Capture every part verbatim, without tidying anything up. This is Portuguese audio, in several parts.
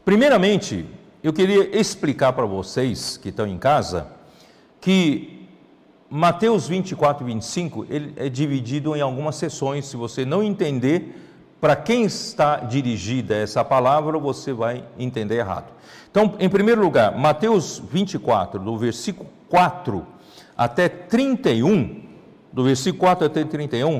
Primeiramente, eu queria explicar para vocês que estão em casa que Mateus vinte e quatro e vinte e cinco ele é dividido em algumas seções. Se você não entender para quem está dirigida essa palavra, você vai entender errado. Então, em primeiro lugar, Mateus vinte e quatro, do versículo quatro até trinta e um, do versículo quatro até trinta e um,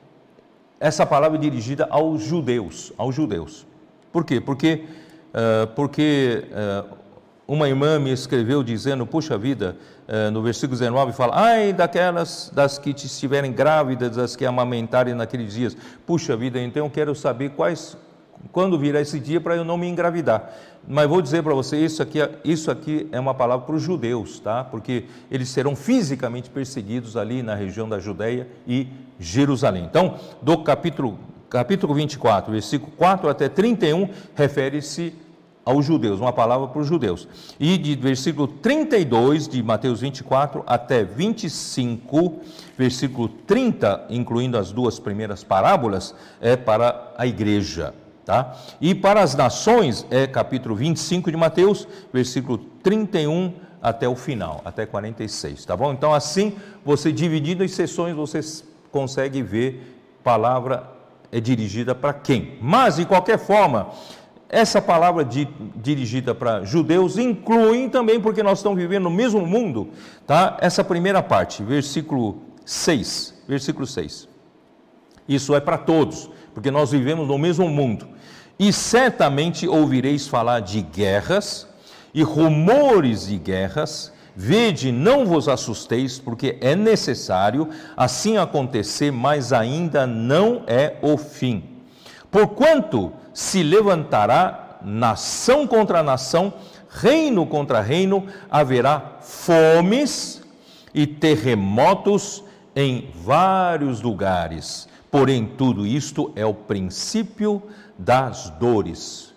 essa palavra é dirigida aos judeus, aos judeus. Por quê? Porque, uh, porque uh, uma irmã me escreveu dizendo, puxa vida, uh, no versículo dezenove fala, ai daquelas das que estiverem grávidas, das que amamentarem naqueles dias. Puxa vida, então eu quero saber quais, quando virá esse dia para eu não me engravidar. Mas vou dizer para você, isso aqui, isso aqui é uma palavra para os judeus, tá? Porque eles serão fisicamente perseguidos ali na região da Judeia e Jerusalém. Então, do capítulo, capítulo vinte e quatro, versículo quatro até trinta e um, refere-se aos judeus, uma palavra para os judeus. E de versículo trinta e dois de Mateus vinte e quatro até vinte e cinco, versículo trinta, incluindo as duas primeiras parábolas, é para a igreja. Tá? E para as nações é capítulo vinte e cinco de Mateus, versículo trinta e um até o final, até quarenta e seis, tá bom? Então assim, você dividindo em seções, você consegue ver palavra é dirigida para quem. Mas de qualquer forma, essa palavra de, dirigida para judeus inclui também, porque nós estamos vivendo no mesmo mundo, tá? Essa primeira parte, versículo seis, versículo seis. Isso é para todos, porque nós vivemos no mesmo mundo. E certamente ouvireis falar de guerras e rumores de guerras. Vede, não vos assusteis, porque é necessário assim acontecer, mas ainda não é o fim. Porquanto se levantará nação contra nação, reino contra reino, haverá fomes e terremotos em vários lugares. Porém, tudo isto é o princípio das dores.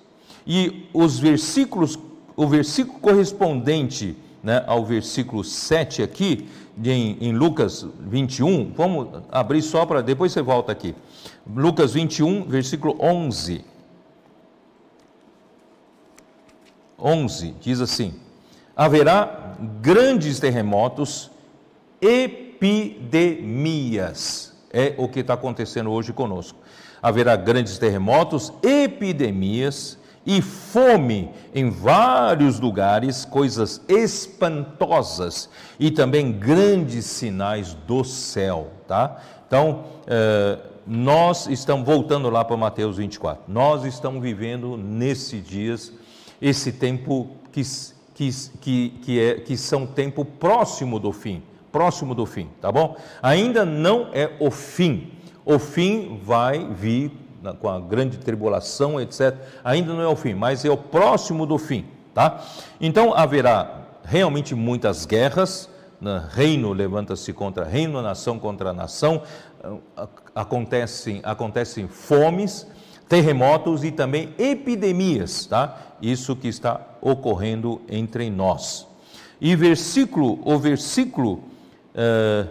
E os versículos, o versículo correspondente, né, ao versículo sete aqui, em, em Lucas vinte e um, vamos abrir só para, depois você volta aqui. Lucas vinte e um, versículo onze. onze, diz assim, haverá grandes terremotos, epidemias. É o que está acontecendo hoje conosco. Haverá grandes terremotos, epidemias e fome em vários lugares, coisas espantosas e também grandes sinais do céu, tá? Então, eh, nós estamos voltando lá para Mateus vinte e quatro. Nós estamos vivendo nesses dias esse tempo que, que, que, que, é, que são tempo próximo do fim. Próximo do fim, tá bom? Ainda não é o fim. O fim vai vir com a grande tribulação, etcétera. Ainda não é o fim, mas é o próximo do fim, tá? Então haverá realmente muitas guerras, né? Reino levanta-se contra reino, nação contra nação, acontecem, acontecem fomes, terremotos e também epidemias, tá? Isso que está ocorrendo entre nós. E versículo, o versículo Uh,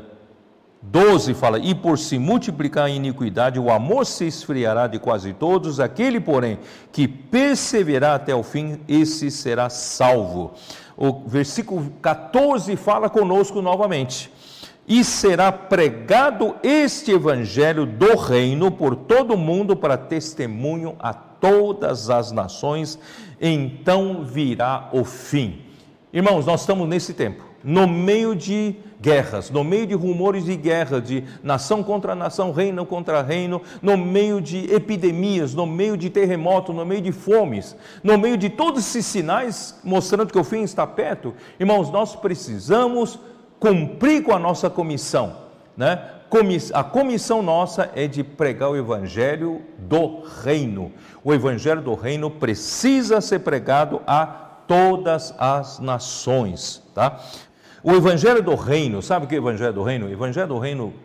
doze fala, e por se multiplicar a iniquidade, o amor se esfriará de quase todos, aquele porém que perseverar até o fim, esse será salvo. O versículo quatorze fala conosco novamente, e será pregado este evangelho do reino por todo o mundo para testemunho a todas as nações, então virá o fim. Irmãos, nós estamos nesse tempo, no meio de guerras, no meio de rumores de guerra, de nação contra nação, reino contra reino, no meio de epidemias, no meio de terremotos, no meio de fomes, no meio de todos esses sinais mostrando que o fim está perto. Irmãos, nós precisamos cumprir com a nossa comissão, né? A comissão nossa é de pregar o evangelho do reino. O evangelho do reino precisa ser pregado a todas as nações, tá? O evangelho do reino, sabe o que é o evangelho do reino? O evangelho do reino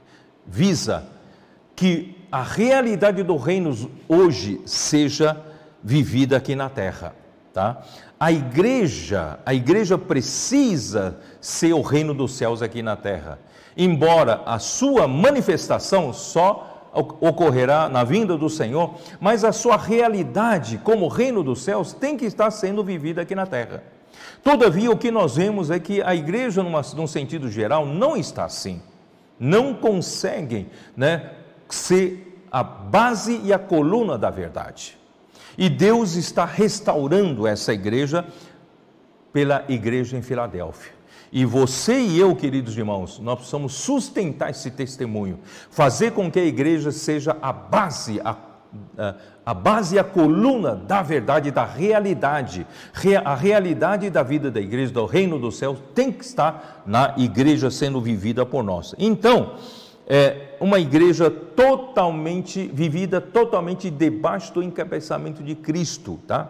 visa que a realidade do reino hoje seja vivida aqui na terra, tá? A igreja, a igreja precisa ser o reino dos céus aqui na terra, embora a sua manifestação só ocorrerá na vinda do Senhor, mas a sua realidade como reino dos céus tem que estar sendo vivida aqui na terra. Todavia, o que nós vemos é que a igreja, numa, num sentido geral, não está assim. Não conseguem, né, ser a base e a coluna da verdade. E Deus está restaurando essa igreja pela igreja em Filadélfia. E você e eu, queridos irmãos, nós precisamos sustentar esse testemunho, fazer com que a igreja seja a base, a, a, a base e a coluna da verdade, da realidade. A realidade da vida da igreja, do reino dos céus, tem que estar na igreja sendo vivida por nós. Então, é uma igreja totalmente vivida, totalmente debaixo do encabeçamento de Cristo, tá?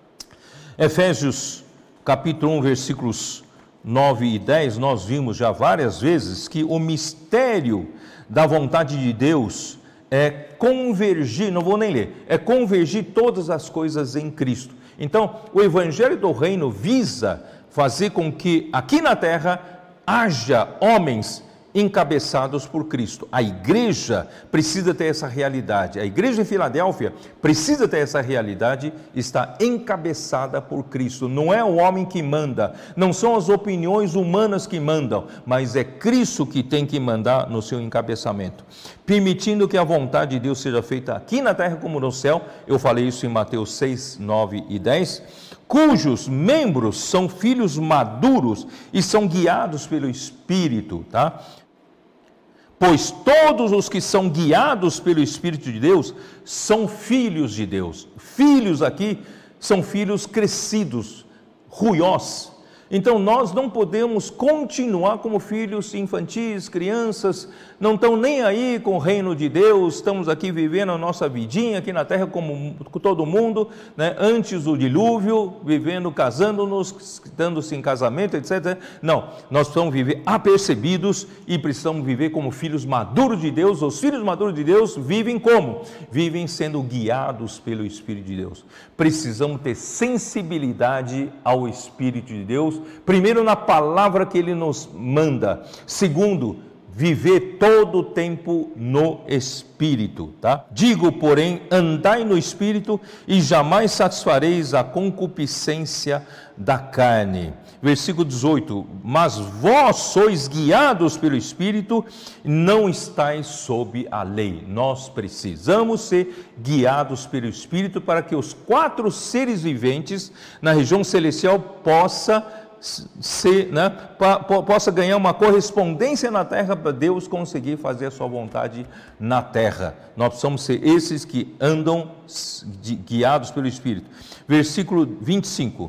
Efésios capítulo um, versículos nove e dez, nós vimos já várias vezes que o mistério da vontade de Deus é convergir, não vou nem ler, é convergir todas as coisas em Cristo. Então, o evangelho do reino visa fazer com que aqui na terra haja homens encabeçados por Cristo. A igreja precisa ter essa realidade. A igreja em Filadélfia precisa ter essa realidade, está encabeçada por Cristo. Não é o homem que manda, não são as opiniões humanas que mandam, mas é Cristo que tem que mandar no seu encabeçamento. Permitindo que a vontade de Deus seja feita aqui na terra como no céu. Eu falei isso em Mateus seis, nove e dez. Cujos membros são filhos maduros e são guiados pelo Espírito, tá? Pois todos os que são guiados pelo Espírito de Deus são filhos de Deus. Filhos aqui são filhos crescidos, ruiós. Então nós não podemos continuar como filhos infantis, crianças, não estão nem aí com o reino de Deus, estamos aqui vivendo a nossa vidinha aqui na terra como todo mundo, né? Antes do dilúvio, vivendo, casando-nos, dando-se em casamento, etcétera. Não, nós precisamos viver apercebidos e precisamos viver como filhos maduros de Deus. Os filhos maduros de Deus vivem como? Vivem sendo guiados pelo Espírito de Deus. Precisamos ter sensibilidade ao Espírito de Deus, primeiro na palavra que Ele nos manda, segundo, viver todo o tempo no Espírito, tá? Digo, porém, andai no Espírito e jamais satisfareis a concupiscência da carne. Versículo dezoito, mas vós sois guiados pelo Espírito, não estáis sob a lei. Nós precisamos ser guiados pelo Espírito para que os quatro seres viventes na região celestial possam ser, né, possa ganhar uma correspondência na terra para Deus conseguir fazer a sua vontade na terra. Nós precisamos ser esses que andam guiados pelo Espírito. Versículo vinte e cinco,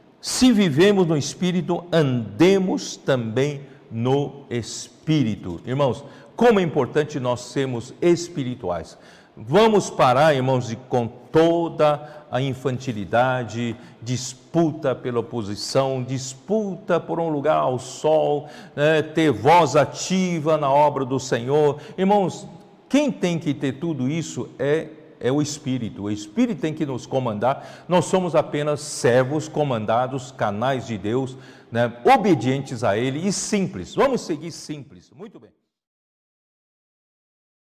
se vivemos no Espírito, andemos também no Espírito. Irmãos, como é importante nós sermos espirituais. Vamos parar, irmãos, de, com toda a infantilidade, disputa pela posição, disputa por um lugar ao sol, né, ter voz ativa na obra do Senhor. Irmãos, quem tem que ter tudo isso é, é o Espírito. O Espírito tem que nos comandar. Nós somos apenas servos comandados, canais de Deus, né, obedientes a Ele e simples. Vamos seguir simples. Muito bem.